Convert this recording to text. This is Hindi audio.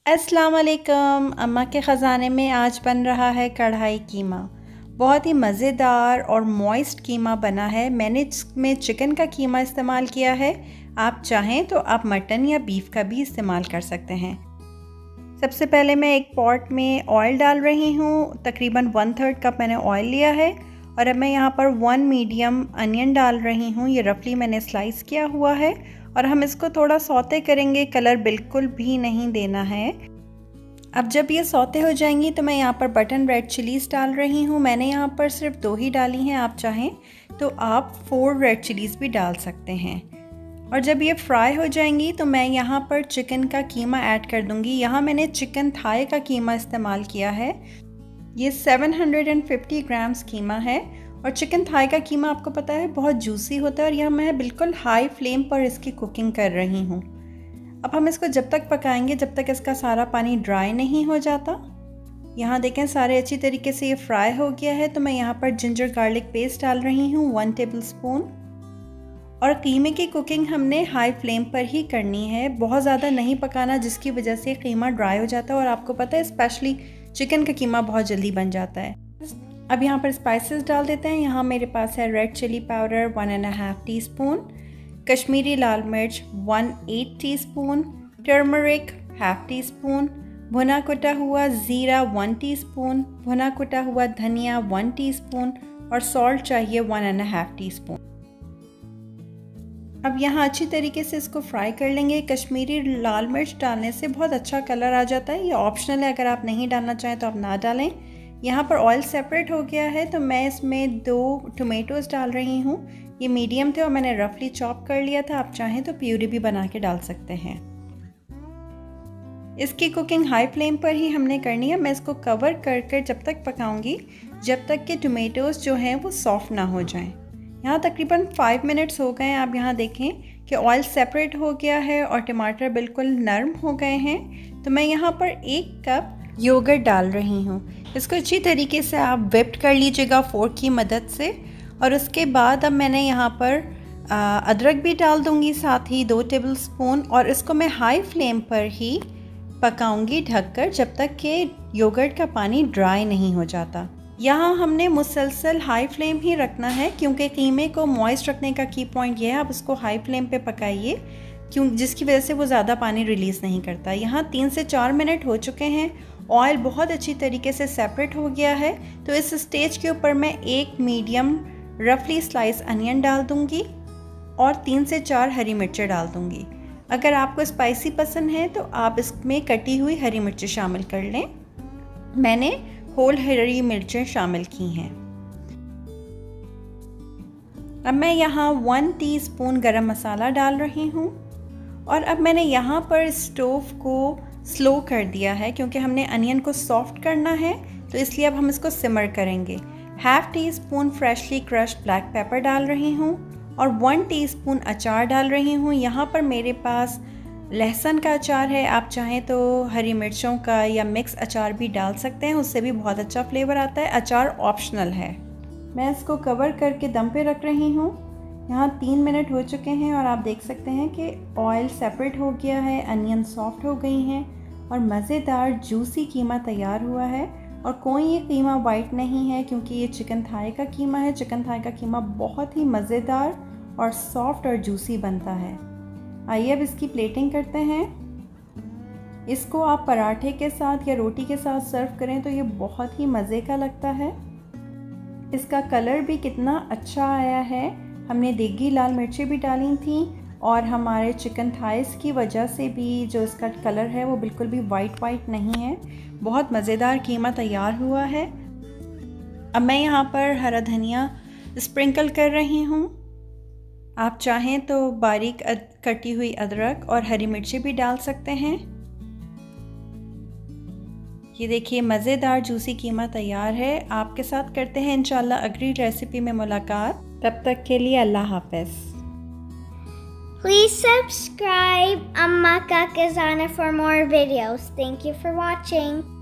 अस्सलाम वालेकुम। अम्मा के ख़ज़ाने में आज बन रहा है कढ़ाई कीमा। बहुत ही मज़ेदार और मॉइस्ट कीमा बना है। मैंने इसमें चिकन का कीमा इस्तेमाल किया है। आप चाहें तो आप मटन या बीफ का भी इस्तेमाल कर सकते हैं। सबसे पहले मैं एक पॉट में ऑयल डाल रही हूँ। तकरीबन 1/3 कप मैंने ऑयल लिया है और अब मैं यहाँ पर 1 मीडियम अनियन डाल रही हूँ। ये रफली मैंने स्लाइस किया हुआ है और हम इसको थोड़ा सौते करेंगे, कलर बिल्कुल भी नहीं देना है। अब जब ये सौते हो जाएंगी तो मैं यहाँ पर बटन रेड चिलीज़ डाल रही हूँ। मैंने यहाँ पर सिर्फ 2 ही डाली हैं, आप चाहें तो आप 4 रेड चिलीज़ भी डाल सकते हैं। और जब ये फ्राई हो जाएंगी तो मैं यहाँ पर चिकन का कीमा ऐड कर दूँगी। यहाँ मैंने चिकन थाई का कीमा इस्तेमाल किया है। ये 750 ग्राम्स कीमा है और चिकन थाई का कीमा आपको पता है बहुत जूसी होता है और यह मैं बिल्कुल हाई फ्लेम पर इसकी कुकिंग कर रही हूँ। अब हम इसको जब तक पकाएंगे जब तक इसका सारा पानी ड्राई नहीं हो जाता। यहाँ देखें सारे अच्छी तरीके से ये फ्राई हो गया है। तो मैं यहाँ पर जिंजर गार्लिक पेस्ट डाल रही हूँ 1 टेबलस्पून। और कीमे की कुकिंग हमने हाई फ्लेम पर ही करनी है, बहुत ज़्यादा नहीं पकाना, जिसकी वजह से कीमा ड्राई हो जाता है और आपको पता है स्पेशली चिकन का कीमा बहुत जल्दी बन जाता है। अब यहाँ पर स्पाइसेस डाल देते हैं। यहाँ मेरे पास है red chilli powder 1.5 teaspoon, Kashmiri लाल मिर्च 1/8 टीस्पून, टर्मरिक 1/2 टीस्पून, भुना कुटा हुआ ज़ीरा 1 टीस्पून, भुना कुटा हुआ धनिया 1 टीस्पून और सॉल्ट चाहिए 1.5 टीस्पून। अब यहाँ अच्छी तरीके से इसको फ्राई कर लेंगे। कश्मीरी लाल मिर्च डालने से बहुत अच्छा कलर आ जाता है। ये ऑप्शनल है, अगर आप नहीं डालना चाहें तो आप ना डालें। यहाँ पर ऑयल सेपरेट हो गया है तो मैं इसमें 2 टोमेटोज़ डाल रही हूँ। ये मीडियम थे और मैंने रफली चॉप कर लिया था, आप चाहें तो प्यूरी भी बना के डाल सकते हैं। इसकी कुकिंग हाई फ्लेम पर ही हमने करनी है। मैं इसको कवर कर जब तक पकाऊंगी जब तक कि टोमेटोज़ जो हैं वो सॉफ्ट ना हो जाएं। यहाँ तकरीबन 5 मिनट्स हो गए हैं। आप यहाँ देखें कि ऑयल सेपरेट हो गया है और टमाटर बिल्कुल नरम हो गए हैं। तो मैं यहाँ पर 1 कप योगर्ट डाल रही हूँ। इसको अच्छी तरीके से आप व्हिप्ड कर लीजिएगा फोर्क की मदद से। और उसके बाद अब मैंने यहाँ पर अदरक भी डाल दूँगी साथ ही 2 टेबलस्पून और इसको मैं हाई फ्लेम पर ही पकाऊंगी ढककर जब तक कि योगर्ट का पानी ड्राई नहीं हो जाता। यहाँ हमने मुसलसल हाई फ्लेम ही रखना है क्योंकि कीमे को मॉइस्ट रखने का की पॉइंट ये है, आप उसको हाई फ्लेम पे पकाइए जिसकी वजह से वो ज़्यादा पानी रिलीज़ नहीं करता। यहाँ 3 से 4 मिनट हो चुके हैं। ऑयल बहुत अच्छी तरीके से सेपरेट हो गया है। तो इस स्टेज के ऊपर मैं 1 मीडियम रफली स्लाइस अनियन डाल दूँगी और 3 से 4 हरी मिर्चें डाल दूँगी। अगर आपको स्पाइसी पसंद है तो आप इसमें कटी हुई हरी मिर्चें शामिल कर लें। मैंने होल हरी मिर्चें शामिल की हैं। अब मैं यहाँ 1 टीस्पून गरम मसाला डाल रही हूँ और अब मैंने यहाँ पर स्टोव को स्लो कर दिया है क्योंकि हमने अनियन को सॉफ्ट करना है, तो इसलिए अब हम इसको सिमर करेंगे। 1/2 teaspoon freshly crushed black pepper डाल रही हूँ और 1 टीस्पून अचार डाल रही हूँ। यहाँ पर मेरे पास लहसुन का अचार है, आप चाहें तो हरी मिर्चों का या मिक्स अचार भी डाल सकते हैं, उससे भी बहुत अच्छा फ्लेवर आता है। अचार ऑप्शनल है। मैं इसको कवर करके दम पे रख रही हूँ। यहाँ 3 मिनट हो चुके हैं और आप देख सकते हैं कि ऑयल सेपरेट हो गया है, अनियन सॉफ्ट हो गई हैं और मज़ेदार जूसी कीमा तैयार हुआ है। और कोई ये कीमा वाइट नहीं है क्योंकि ये चिकन थाई का कीमा है। चिकन थाई का कीमा बहुत ही मज़ेदार और सॉफ्ट और जूसी बनता है। आइए अब इसकी प्लेटिंग करते हैं। इसको आप पराठे के साथ या रोटी के साथ सर्व करें तो ये बहुत ही मज़े का लगता है। इसका कलर भी कितना अच्छा आया है। हमने देगी लाल मिर्चें भी डाली थी और हमारे चिकन थाइस की वजह से भी जो इसका कलर है वो बिल्कुल भी वाइट नहीं है। बहुत मज़ेदार कीमा तैयार हुआ है। अब मैं यहाँ पर हरा धनिया स्प्रिंकल कर रही हूँ। आप चाहें तो बारीक कटी हुई अदरक और हरी मिर्ची भी डाल सकते हैं। ये देखिए मज़ेदार जूसी कीमा तैयार है। आपके साथ करते हैं इंशाल्लाह अगली रेसिपी में मुलाकात। तब तक के लिए अल्लाह हाफ़िज़। Please subscribe Amma Ka Khazana for more videos. Thank you for watching.